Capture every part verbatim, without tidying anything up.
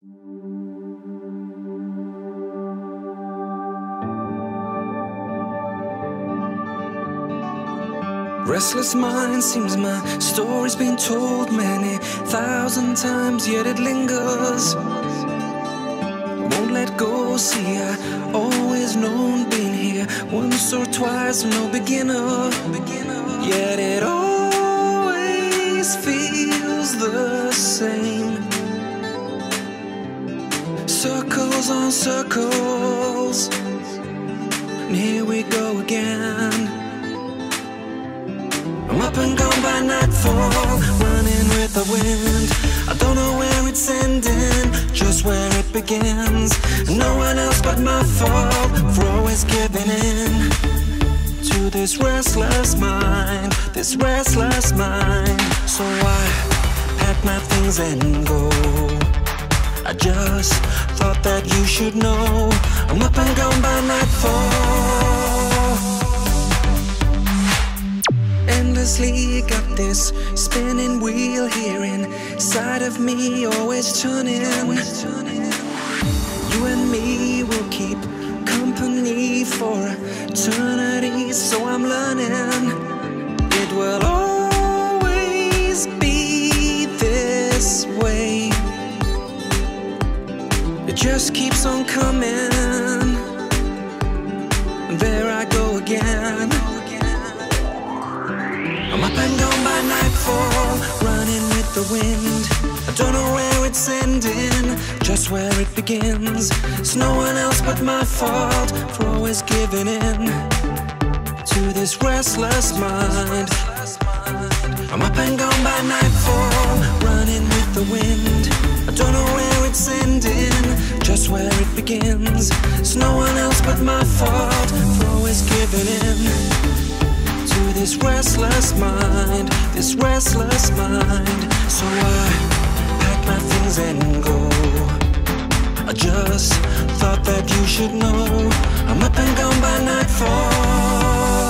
Restless mind, seems my story's been told many thousand times, yet it lingers. Won't let go, see I always known, been here once or twice, no beginner. Yet it always feels the same. Circles on circles, and here we go again. I'm up and gone by nightfall, running with the wind. I don't know where it's ending, just where it begins. No one else but my fault for always giving in to this restless mind, this restless mind. So I pack my things and go. I just thought that you should know I'm up and gone by nightfall. Endlessly got this spinning wheel here inside of me, always turning. You and me will keep company for eternity, so I'm learning it will always be this way. It just keeps on coming. There I go again. I'm up and gone by nightfall, running with the wind. I don't know where it's ending, just where it begins. It's no one else but my fault for always giving in to this restless mind. I'm up and gone by nightfall, running with the wind. I don't know where it's ending, just where it begins. It's no one else but my fault for always giving in to this restless mind, this restless mind. So I pack my things and go. I just thought that you should know I'm up and gone by nightfall.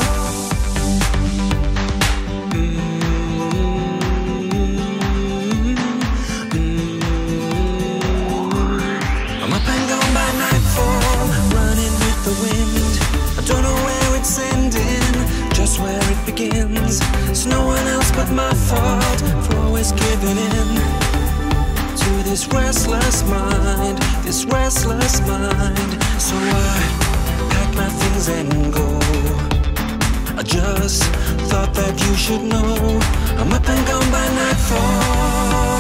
I'm up and gone by nightfall, running with the wind. I don't know where it's ending, just where it begins. It's no one else but my fault for always giving in to this restless mind, this restless mind. So I pack my things and go. I just thought that you should know I'm up and gone by nightfall.